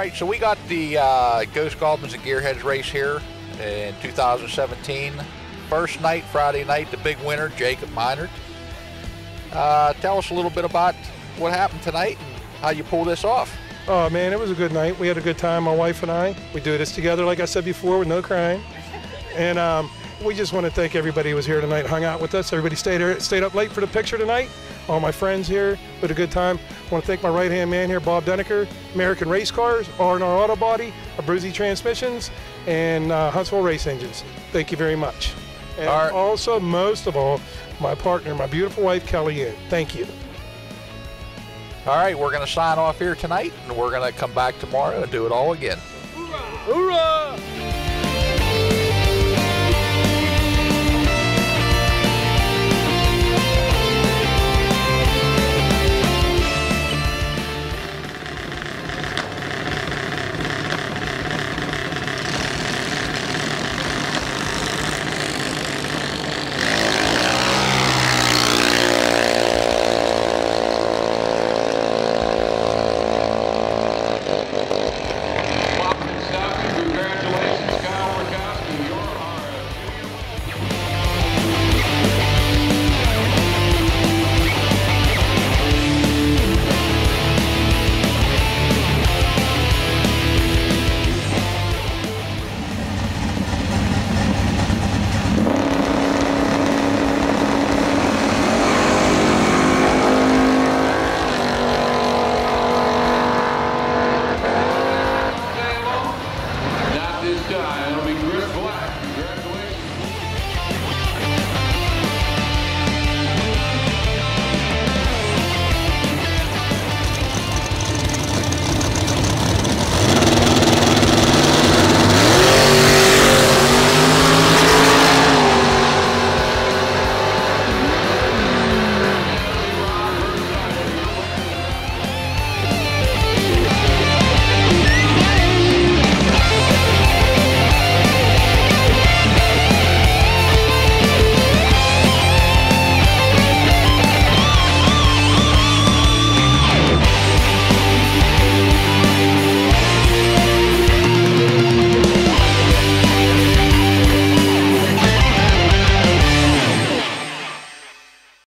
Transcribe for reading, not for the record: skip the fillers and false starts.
right, so we got the Ghost Goblins and Gearheads race here in 2017. First night, Friday night, the big winner, Jacob Meinert. Tell us a little bit about what happened tonight and how you pulled this off. Oh man, it was a good night. We had a good time, my wife and I. We do this together, like I said before, with no crying. And we just want to thank everybody who was here tonight, hung out with us. Everybody stayed up late for the picture tonight. All my friends here, we had a good time. I want to thank my right-hand man here, Bob Denneker, American Race Cars, R&R Auto Body, Abruzzi Transmissions, and Huntsville Race Engines. Thank you very much. And also, most of all, my partner, my beautiful wife, Kelly Ann. Thank you. All right, we're going to sign off here tonight, and we're going to come back tomorrow and do it all again. Hoorah! Hoorah!